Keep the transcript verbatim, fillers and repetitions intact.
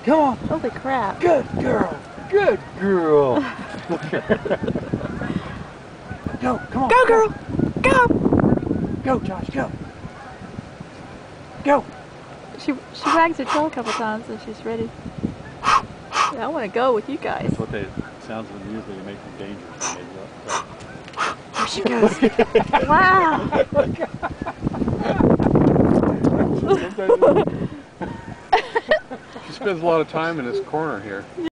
Come on. Holy crap. Good girl. Good girl. Go, come on. Go, girl. Go. Go, Josh, go. Go. She she wags her tail a couple times and she's ready. Yeah, I want to go with you guys. That's what they sounds when usually make them dangerous. When they go, There she goes. Wow. she spends a lot of time in this corner here.